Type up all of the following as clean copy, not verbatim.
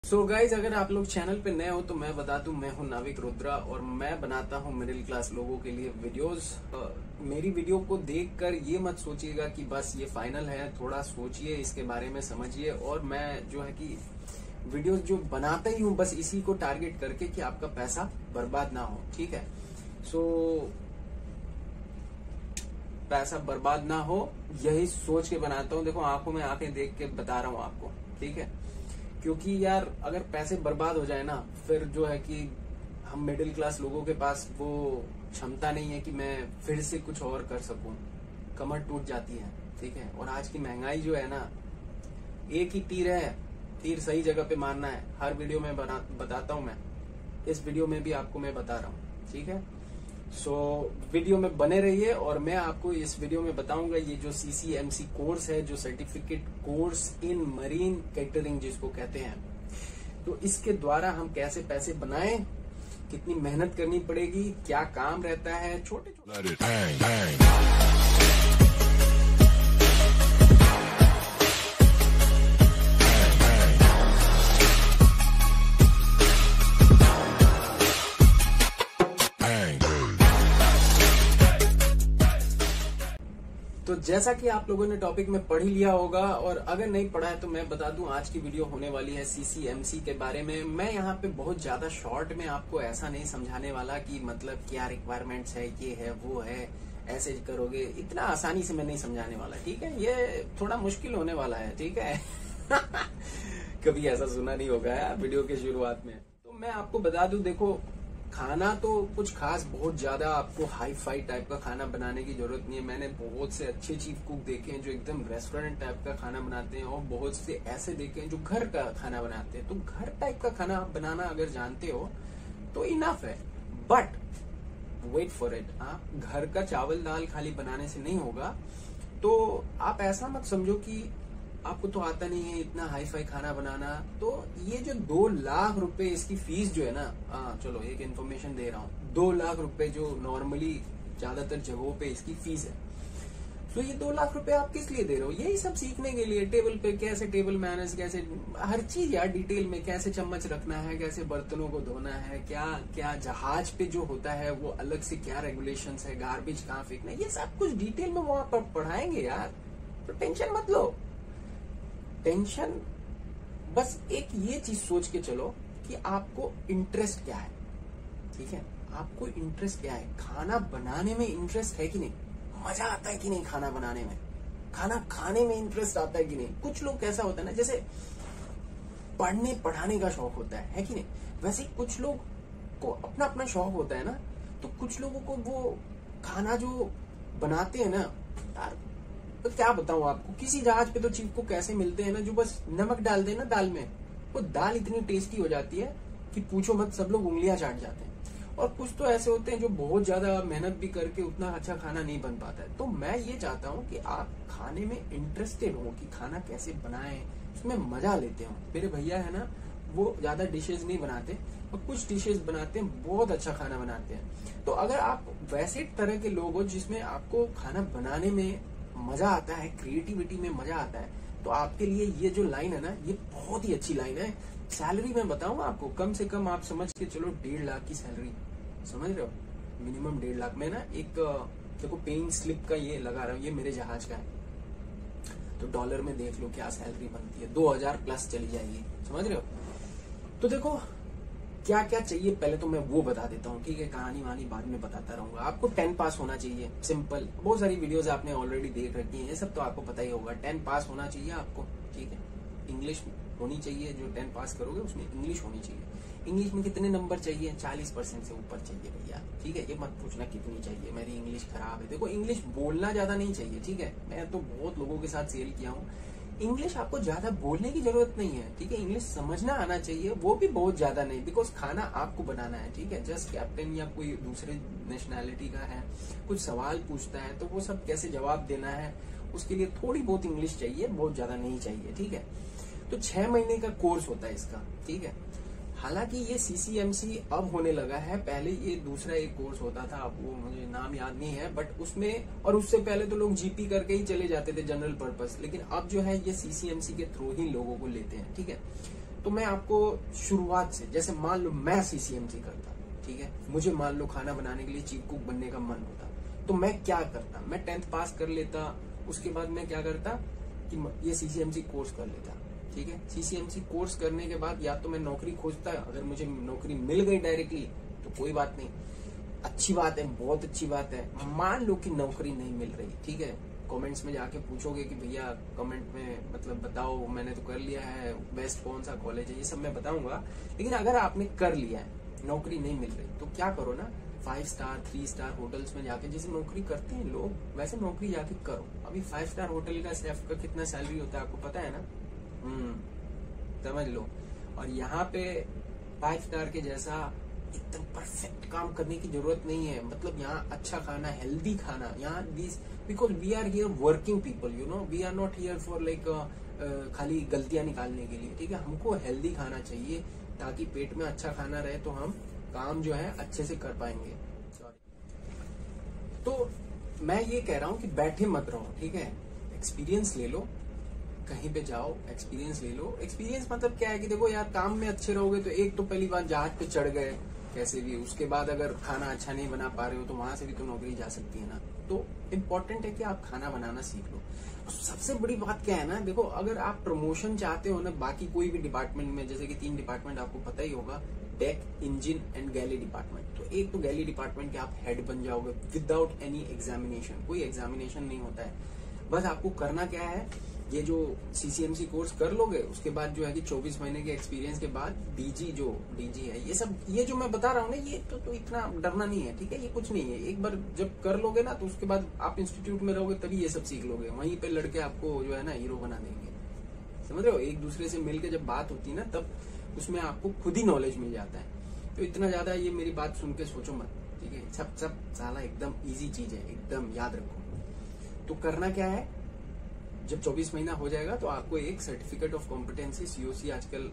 So guys, अगर आप लोग चैनल पे नए हो तो मैं बता दूं, मैं हूं नाविक रुद्रा और मैं बनाता हूं मिडिल क्लास लोगों के लिए वीडियोस। मेरी वीडियो को देखकर ये मत सोचिएगा कि बस ये फाइनल है, थोड़ा सोचिए, इसके बारे में समझिए। और मैं जो है कि वीडियोस जो बनाता ही हूं बस इसी को टारगेट करके कि आपका पैसा बर्बाद ना हो, ठीक है। सो पैसा बर्बाद ना हो यही सोच के बनाता हूं। देखो, आंखों में आंखें देख के बता रहा हूं आपको, ठीक है। क्योंकि यार अगर पैसे बर्बाद हो जाए ना, फिर जो है कि हम मिडिल क्लास लोगों के पास वो क्षमता नहीं है कि मैं फिर से कुछ और कर सकूं। कमर टूट जाती है, ठीक है। और आज की महंगाई जो है ना, एक ही तीर है, तीर सही जगह पे मारना है। हर वीडियो में बताता हूं मैं, इस वीडियो में भी आपको मैं बता रहा हूं, ठीक है। सो वीडियो में बने रहिए और मैं आपको इस वीडियो में बताऊंगा ये जो CCMC कोर्स है, जो certificate course in marine catering जिसको कहते हैं, तो इसके द्वारा हम कैसे पैसे बनाएं, कितनी मेहनत करनी पड़ेगी, क्या काम रहता है, छोटे तो जैसा कि आप लोगों ने टॉपिक में पढ़ ही लिया होगा, और अगर नहीं पढ़ा है तो मैं बता दूं, आज की वीडियो होने वाली है CCMC के बारे में। मैं यहाँ पे बहुत ज्यादा शॉर्ट में आपको ऐसा नहीं समझाने वाला कि मतलब क्या रिक्वायरमेंट्स है, ये है वो है, ऐसे करोगे, इतना आसानी से मैं नहीं समझाने वाला, ठीक है। ये थोड़ा मुश्किल होने वाला है, ठीक है। कभी ऐसा सुना नहीं होगा यार वीडियो के शुरुआत में। तो मैं आपको बता दूं, देखो, खाना तो कुछ खास बहुत ज्यादा आपको हाई फाई टाइप का खाना बनाने की जरूरत नहीं है। मैंने बहुत से अच्छे चीफ कुक देखे हैं जो एकदम रेस्टोरेंट टाइप का खाना बनाते हैं, और बहुत से ऐसे देखे हैं जो घर का खाना बनाते हैं। तो घर टाइप का खाना बनाना अगर जानते हो तो इनफ है, बट वेट फॉर इट। घर का चावल दाल खाली बनाने से नहीं होगा। तो आप ऐसा मत समझो कि आपको तो आता नहीं है इतना हाई फाई खाना बनाना। तो ये जो 2 लाख रुपए इसकी फीस जो है ना, चलो एक इन्फॉर्मेशन दे रहा हूँ, 2 लाख रुपए जो नॉर्मली ज्यादातर जगहों पे इसकी फीस है। तो ये 2 लाख रुपए आप किस लिए दे रहे हो? यही सब सीखने के लिए, टेबल पे कैसे टेबल मैनेज, कैसे हर चीज यार डिटेल में, कैसे चम्मच रखना है, कैसे बर्तनों को धोना है, क्या क्या जहाज पे जो होता है वो अलग से क्या रेगुलेशंस है, गार्बेज कहाँ फेंकना है, ये सब कुछ डिटेल में वहां पर पढ़ाएंगे यार। तो टेंशन मत लो, टेंशन बस एक ये चीज सोच के चलो कि आपको इंटरेस्ट क्या है, ठीक है। आपको इंटरेस्ट क्या है, खाना बनाने में इंटरेस्ट है कि नहीं, मजा आता है कि नहीं खाना बनाने में, खाना खाने में इंटरेस्ट आता है कि नहीं। कुछ लोग कैसा होता है ना, जैसे पढ़ने पढ़ाने का शौक होता है कि नहीं, वैसे कुछ लोग को अपना अपना शौक होता है ना। तो कुछ लोगों को वो खाना जो बनाते हैं ना यार, तो क्या बताऊं आपको, किसी जहाज पे तो चीफ को कैसे मिलते हैं ना, जो बस नमक डाल देना दाल में, वो दाल इतनी टेस्टी हो जाती है कि पूछो मत, सब लोग उंगलियां चाट जाते हैं। और कुछ तो ऐसे होते हैं जो बहुत ज्यादा मेहनत भी करके उतना अच्छा खाना नहीं बन पाता है। तो मैं ये चाहता हूँ कि आप खाने में इंटरेस्टेड हो कि खाना कैसे बनाएं, उसमें मजा लेते हो। मेरे भैया है ना, वो ज्यादा डिशेज नहीं बनाते और कुछ डिशेज बनाते हैं, बहुत अच्छा खाना बनाते हैं। तो अगर आप वैसे तरह के लोग हो जिसमें आपको खाना बनाने में मजा आता है, क्रिएटिविटी में मजा आता है, तो आपके लिए ये जो लाइन है ना, ये बहुत ही अच्छी लाइन है। सैलरी मैं बताऊं आपको, कम से कम आप समझ के चलो 1.5 लाख की सैलरी, समझ रहे हो, मिनिमम 1.5 लाख में ना। एक देखो पेइंग स्लिप का ये लगा रहा हूँ, ये मेरे जहाज का है, तो डॉलर में देख लो क्या सैलरी बनती है, 2000 प्लस चली जाएगी, समझ रहे हो। तो देखो क्या क्या चाहिए पहले तो मैं वो बता देता हूँ, ठीक है। कहानी वहानी बाद में बताता रहूंगा। आपको 10 पास होना चाहिए, सिंपल। बहुत सारी वीडियोस आपने ऑलरेडी देख रखी हैं, ये सब तो आपको पता ही होगा। 10 पास होना चाहिए आपको, ठीक है। इंग्लिश होनी चाहिए, जो 10 पास करोगे उसमें इंग्लिश होनी चाहिए। इंग्लिश में कितने नंबर चाहिए? 40% से ऊपर चाहिए भैया, ठीक है। ये मत पूछना कितनी चाहिए, मेरी इंग्लिश खराब है। देखो, इंग्लिश बोलना ज्यादा नहीं चाहिए, ठीक है। मैं तो बहुत लोगों के साथ सेल किया हूँ। इंग्लिश आपको ज्यादा बोलने की जरूरत नहीं है, ठीक है। इंग्लिश समझना आना चाहिए, वो भी बहुत ज्यादा नहीं, बिकॉज खाना आपको बनाना है, ठीक है। जस्ट कैप्टन या कोई दूसरे नेशनैलिटी का है, कुछ सवाल पूछता है तो वो सब कैसे जवाब देना है, उसके लिए थोड़ी बहुत इंग्लिश चाहिए, बहुत ज्यादा नहीं चाहिए, ठीक है। तो 6 महीने का कोर्स होता है इसका, ठीक है। हालांकि ये CCMC अब होने लगा है, पहले ये दूसरा एक कोर्स होता था, अब वो मुझे नाम याद नहीं है, बट उसमें, और उससे पहले तो लोग GP करके ही चले जाते थे, जनरल पर्पस। लेकिन अब जो है ये CCMC के थ्रू ही लोगों को लेते हैं, ठीक है। तो मैं आपको शुरुआत से, जैसे मान लो मैं सीसीएमसी करता, ठीक है, मुझे मान लो खाना बनाने के लिए चीफ कुक बनने का मन होता, तो मैं क्या करता, मैं 10th पास कर लेता, उसके बाद मैं क्या करता कि ये सीसीएमसी कोर्स कर लेता, ठीक है। सीसीएमसी कोर्स करने के बाद या तो मैं नौकरी खोजता, अगर मुझे नौकरी मिल गई डायरेक्टली तो कोई बात नहीं, अच्छी बात है, बहुत अच्छी बात है। मान लो कि नौकरी नहीं मिल रही, ठीक है, कमेंट्स में जाके पूछोगे कि भैया कमेंट में मतलब बताओ, मैंने तो कर लिया है, बेस्ट कौन सा कॉलेज है, ये सब मैं बताऊंगा। लेकिन अगर आपने कर लिया है, नौकरी नहीं मिल रही, तो क्या करो ना, 5 स्टार 3 स्टार होटल्स में जाके, जैसे नौकरी करते हैं लोग वैसे नौकरी जाके करो। अभी 5 स्टार होटल का शेफ का कितना सैलरी होता है आपको पता है ना, समझ लो। और यहाँ पे 5 स्टार के जैसा एकदम परफेक्ट काम करने की जरूरत नहीं है, मतलब यहाँ अच्छा खाना, हेल्दी खाना, यहाँ this because we are here working people, you know, we are not here for like खाली गलतियां निकालने के लिए, ठीक है। हमको हेल्दी खाना चाहिए ताकि पेट में अच्छा खाना रहे, तो हम काम जो है अच्छे से कर पाएंगे। तो मैं ये कह रहा हूँ कि बैठे मत रहो, ठीक है, एक्सपीरियंस ले लो, कहीं पे जाओ एक्सपीरियंस ले लो। एक्सपीरियंस मतलब क्या है कि देखो यार, काम में अच्छे रहोगे तो एक तो पहली बार जहाज पे चढ़ गए कैसे भी, उसके बाद अगर खाना अच्छा नहीं बना पा रहे हो तो वहां से भी तो नौकरी जा सकती है ना। तो इम्पोर्टेंट है कि आप खाना बनाना सीख लो। सबसे बड़ी बात क्या है ना, देखो अगर आप प्रमोशन चाहते हो ना, बाकी कोई भी डिपार्टमेंट में, जैसे कि 3 डिपार्टमेंट आपको पता ही होगा, deck, engine and galley department. तो एक तो गैली डिपार्टमेंट के आप हेड बन जाओगे विदाउट एनी एग्जामिनेशन, कोई एग्जामिनेशन नहीं होता है। बस आपको करना क्या है, ये जो सीसीएमसी कोर्स कर लोगे, उसके बाद जो है कि 24 महीने के एक्सपीरियंस के बाद डीजी है, ये सब, ये जो मैं बता रहा हूँ ना, ये तो इतना डरना नहीं है, ठीक है, ये कुछ नहीं है। एक बार जब कर लोगे ना, तो उसके बाद आप इंस्टीट्यूट में रहोगे तभी ये सब सीख लोगे, वहीं पे लड़के आपको जो है ना हीरो बना देंगे, समझ रहे हो। एक दूसरे से मिलकर जब बात होती है ना, तब उसमें आपको खुद ही नॉलेज मिल जाता है। तो इतना ज्यादा ये मेरी बात सुन के सोचो मत, ठीक है, सब साला एकदम ईजी चीज है, एकदम याद रखो। तो करना क्या है, जब 24 महीना हो जाएगा तो आपको एक सर्टिफिकेट ऑफ कॉम्पिटेंसी सीओसी आजकल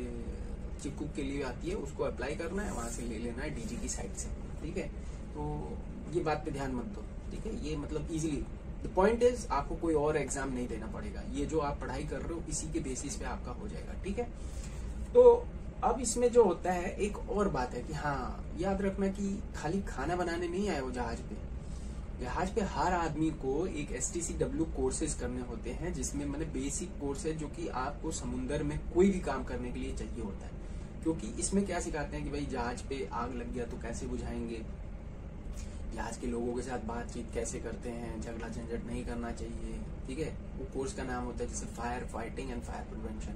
चीफ कुक के लिए आती है, उसको अप्लाई करना है, वहां से ले लेना है डीजी की साइट से, ठीक है। तो ये बात पे ध्यान मत दो, ठीक है, ये मतलब इजीली द पॉइंट इज आपको कोई और एग्जाम नहीं देना पड़ेगा, ये जो आप पढ़ाई कर रहे हो इसी के बेसिस पे आपका हो जाएगा, ठीक है। तो अब इसमें जो होता है, एक और बात है कि हाँ याद रखना कि खाली खाना बनाने नहीं आए हो जहाज पे हर आदमी को एक STCW कोर्सेज करने होते हैं, जिसमें मैंने बेसिक कोर्स है जो कि आपको समुद्र में कोई भी काम करने के लिए चाहिए होता है। क्योंकि इसमें क्या सिखाते हैं कि भाई जहाज पे आग लग गया तो कैसे बुझाएंगे, जहाज के लोगों के साथ बातचीत कैसे करते हैं, झगड़ा झंझट नहीं करना चाहिए, ठीक है। वो कोर्स का नाम होता है जैसे fire fighting and fire prevention,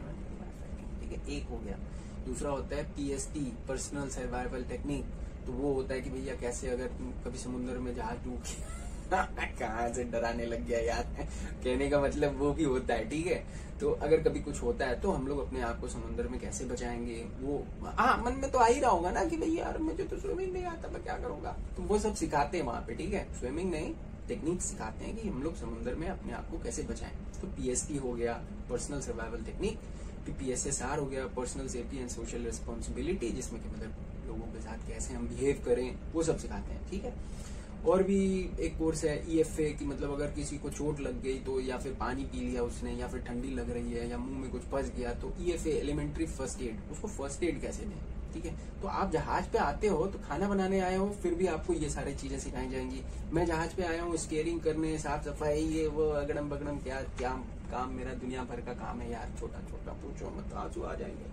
ठीक है, एक हो गया। दूसरा होता है PST, पर्सनल सर्वाइवल टेक्निक, तो वो होता है कि भैया कैसे अगर तुम कभी समुद्र में जहाज डूब कहाँ से डराने लग गया यार, कहने का मतलब वो भी होता है, ठीक है। तो अगर कभी कुछ होता है तो हम लोग अपने आप को समुद्र में कैसे बचाएंगे, वो मन में तो आ ही रहा होगा ना कि भैया यार मुझे तो स्विमिंग नहीं आता, मैं क्या करूंगा। तो वो सब सिखाते हैं वहां पे, ठीक है, स्विमिंग नहीं, टेक्निक सिखाते हैं कि हम लोग समुद्र में अपने आप को कैसे बचाएं। तो PST हो गया, पर्सनल सर्वाइवल टेक्निक, PSSR हो गया, personal safety and social responsibility, जिसमें कि मतलब लोगों के साथ कैसे हम बिहेव करें, वो सब सिखाते हैं, ठीक है। और भी एक कोर्स है EFA की, मतलब अगर किसी को चोट लग गई तो, या फिर पानी पी लिया उसने, या फिर ठंडी लग रही है, या मुंह में कुछ फंस गया, तो EFA एलिमेंट्री फर्स्ट एड, उसको फर्स्ट एड कैसे दें, ठीक है। तो आप जहाज पे आते हो तो खाना बनाने आए हो, फिर भी आपको ये सारी चीजें सिखाई जाएंगी। मैं जहाज पे आया हूँ स्टीयरिंग करने, साफ सफाई, ये वो अगड़म बगड़म, क्या क्या काम, मेरा दुनिया भर का काम है यार, छोटा छोटा पूछो मत, आंसू आ जाएंगे।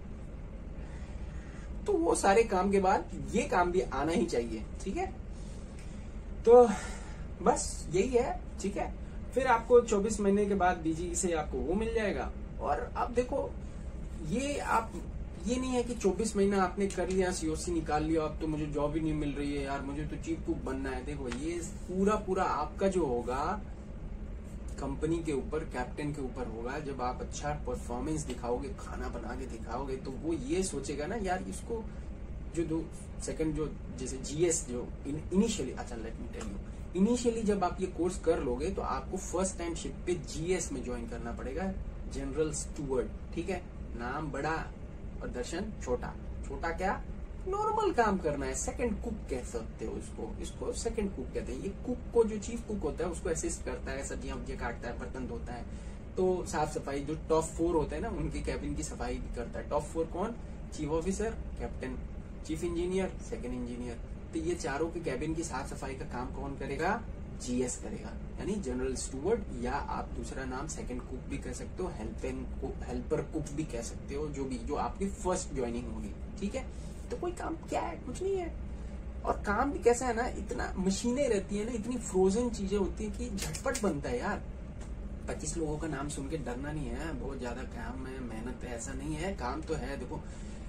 तो वो सारे काम के बाद ये काम भी आना ही चाहिए, ठीक है। तो बस यही है, ठीक है। फिर आपको 24 महीने के बाद DG से आपको वो मिल जाएगा। और अब देखो, ये नहीं है कि 24 महीना आपने कर लिया, COC निकाल लिया, अब तो मुझे जॉब ही नहीं मिल रही है यार, मुझे तो चीफ कुक बनना है। देखो ये पूरा आपका जो होगा कंपनी के ऊपर, कैप्टन के ऊपर होगा। जब आप अच्छा परफॉर्मेंस दिखाओगे, खाना बना के दिखाओगे, तो वो ये सोचेगा ना यार, इसको जो 2 सेकंड जो जैसे GS जो इनिशियली, अच्छा let me tell you, initially जब आप ये कोर्स कर लोगे तो आपको फर्स्ट टाइम शिप पे GS में ज्वाइन करना पड़ेगा, जनरल स्टूवर्ड, ठीक है। नाम बड़ा और दर्शन छोटा। छोटा क्या, नॉर्मल काम करना है, सेकंड कुक कह सकते हो इसको सेकंड कुक कहते हैं। ये कुक को, जो चीफ कुक होता है, उसको असिस्ट करता है, सब्जियां काटता है, बर्तन धोता है, तो साफ सफाई जो टॉप 4 होते हैं ना, उनकी कैबिन की सफाई भी करता है। टॉप 4 कौन? Chief officer, captain, chief engineer, second engineer. तो ये चारों की कैबिन की साफ सफाई का काम कौन करेगा? जीएस करेगा, यानी जनरल स्टूवर्ड, या आप दूसरा नाम सेकंड कुक भी कह सकते हो, हेल्पर कुक भी कह सकते हो, जो आपकी फर्स्ट ज्वाइनिंग होगी। ठीक है, तो कोई काम क्या है? कुछ नहीं है। और काम भी कैसा है ना, इतना मशीनें रहती है ना, इतनी फ्रोजन चीजें होती है कि झटपट बनता है यार। 25 लोगों का नाम सुन के डरना नहीं है, बहुत ज्यादा काम है, मेहनत है, ऐसा नहीं है। काम तो है। देखो,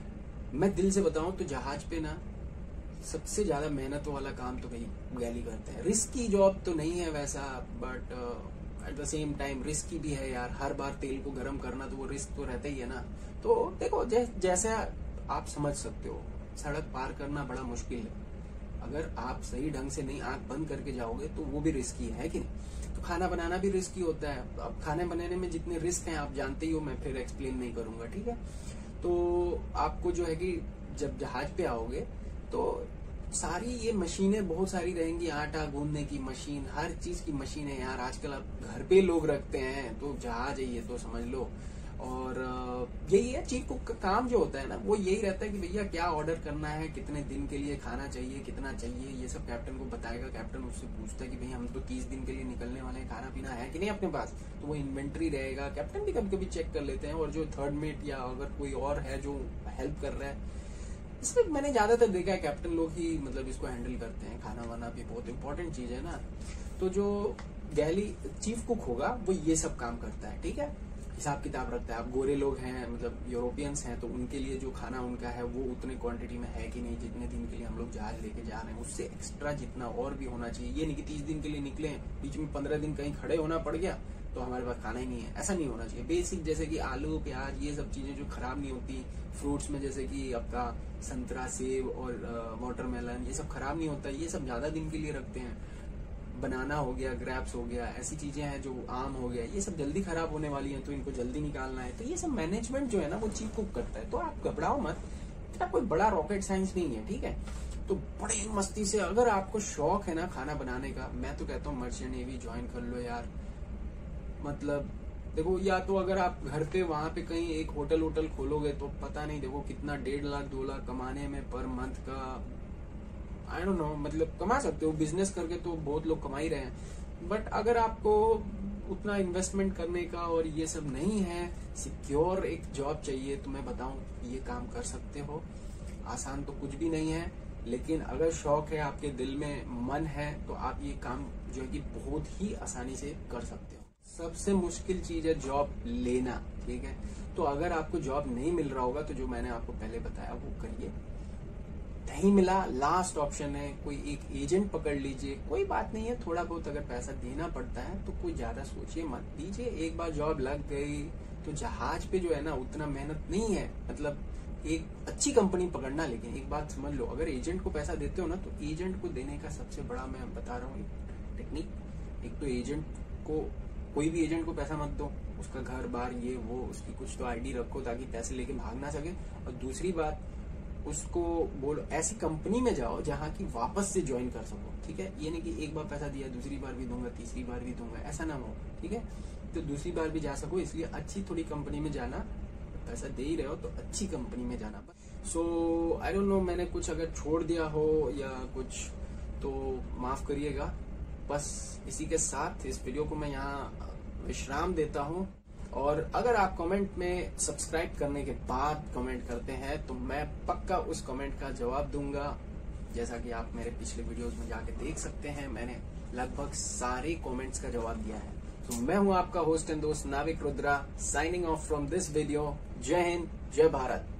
मैं दिल से बताऊं तो जहाज पे ना सबसे ज्यादा मेहनत वाला काम तो भाई गैली करते हैं। रिस्की जॉब तो नहीं है वैसा, but at the same time risky भी है यार। हर बार तेल को गर्म करना तो वो रिस्क तो रहता ही है ना। तो देखो, जैसे आप समझ सकते हो, सड़क पार करना बड़ा मुश्किल है। अगर आप सही ढंग से नहीं आंख बंद करके जाओगे तो वो भी रिस्की है कि नहीं। तो खाना बनाना भी रिस्की होता है। अब खाने बनाने में जितने रिस्क हैं आप जानते ही हो, मैं फिर एक्सप्लेन नहीं करूंगा। ठीक है, तो आपको जो है कि जब जहाज पे आओगे तो सारी ये मशीनें बहुत सारी रहेंगी। आटा गूंदने की मशीन, हर चीज की मशीन है यार। आजकल आप घर पे लोग रखते हैं, तो जहाज है ये तो समझ लो। और यही है चीफ कुक का काम जो होता है ना, वो यही रहता है कि भैया क्या ऑर्डर करना है, कितने दिन के लिए खाना चाहिए, कितना चाहिए, ये सब कैप्टन को बताएगा। कैप्टन उससे पूछता है कि भैया हम तो 30 दिन के लिए निकलने वाले हैं, खाना पीना है कि नहीं अपने पास। तो वो इन्वेंट्री रहेगा। कैप्टन भी कभी कभी चेक कर लेते हैं, और जो थर्ड मेट या अगर कोई और है जो हेल्प कर रहा है, इसमें मैंने ज्यादातर देखा है कैप्टन लोग ही मतलब इसको हैंडल करते हैं। खाना वाना भी बहुत इंपॉर्टेंट चीज है ना। तो जो गैली चीफ कुक होगा वो ये सब काम करता है। ठीक है, हिसाब किताब रखता है। आप गोरे लोग हैं, मतलब यूरोपियंस हैं, तो उनके लिए जो खाना उनका है वो उतनी क्वांटिटी में है कि नहीं, जितने दिन के लिए हम लोग जहाज लेके जा रहे हैं उससे एक्स्ट्रा जितना और भी होना चाहिए। ये नहीं कि 30 दिन के लिए निकले, बीच में 15 दिन कहीं खड़े होना पड़ गया तो हमारे पास खाना ही नहीं है, ऐसा नहीं होना चाहिए। बेसिक जैसे कि आलू प्याज, ये सब चीजें जो खराब नहीं होती। फ्रूट्स में जैसे कि आपका संतरा, सेब और वाटरमेलन, ये सब खराब नहीं होता, ये सब ज्यादा दिन के लिए रखते हैं। बनाना हो गया, ग्रेप्स हो गया, ऐसी चीजें हैं जो आम हो गया, ये सब जल्दी खराब होने वाली हैं, तो इनको जल्दी निकालना है। तो ये सब मैनेजमेंट जो है ना वो चीफ कुक करता है। तो आप घबराओ मत, इतना कोई बड़ा रॉकेट साइंस नहीं है। ठीक है, तो बड़ी मस्ती से, अगर आपको शौक है ना खाना बनाने का, मैं तो कहता हूँ मर्चेंट नेवी ज्वाइन कर लो यार। मतलब देखो, या तो अगर आप घर पे वहां पे कहीं एक होटल खोलोगे तो पता नहीं, देखो कितना 1.5 लाख 2 लाख कमाने में पर मंथ का, आई डोंट नो, मतलब कमा सकते हो। बिजनेस करके तो बहुत लोग कमा ही रहे हैं। बट अगर आपको उतना इन्वेस्टमेंट करने का और ये सब नहीं है, सिक्योर एक जॉब चाहिए, तो मैं बताऊं ये काम कर सकते हो। आसान तो कुछ भी नहीं है, लेकिन अगर शौक है, आपके दिल में मन है, तो आप ये काम जो है कि बहुत ही आसानी से कर सकते हो। सबसे मुश्किल चीज है जॉब लेना। ठीक है, तो अगर आपको जॉब नहीं मिल रहा होगा तो जो मैंने आपको पहले बताया वो करिए। नहीं मिला, लास्ट ऑप्शन है, कोई एक एजेंट पकड़ लीजिए, कोई बात नहीं है। थोड़ा बहुत अगर पैसा देना पड़ता है तो कोई ज्यादा सोचिए मत, दीजिए। एक बार जॉब लग गई तो जहाज पे जो है ना उतना मेहनत नहीं है। मतलब एक अच्छी कंपनी पकड़ना, लेकिन एक बात समझ लो, अगर एजेंट को पैसा देते हो ना, तो एजेंट को देने का सबसे बड़ा मैं बता रहा हूँ टेक्निक, एक तो एजेंट को, कोई भी एजेंट को पैसा मत दो, उसका घर बार ये वो, उसकी कुछ तो आईडी रखो ताकि पैसे लेके भाग ना सके। और दूसरी बात, उसको बोलो ऐसी कंपनी में जाओ जहाँ की वापस से ज्वाइन कर सको। ठीक है, ये नहीं कि एक बार पैसा दिया दूसरी बार भी दूंगा, तीसरी बार भी दूंगा, ऐसा ना हो। ठीक है, तो दूसरी बार भी जा सको, इसलिए अच्छी थोड़ी कंपनी में जाना। पैसा दे ही रहे हो तो अच्छी कंपनी में जाना। सो आई डोंट नो, मैंने कुछ अगर छोड़ दिया हो या कुछ तो माफ करिएगा। बस इसी के साथ इस वीडियो को मैं यहाँ विश्राम देता हूँ। और अगर आप कमेंट में सब्सक्राइब करने के बाद कमेंट करते हैं तो मैं पक्का उस कमेंट का जवाब दूंगा। जैसा कि आप मेरे पिछले वीडियोस में जाके देख सकते हैं, मैंने लगभग सारे कमेंट्स का जवाब दिया है। तो मैं हूं आपका होस्ट एंड दोस्त Navik Rudra, signing off from this video. जय हिंद, जय भारत।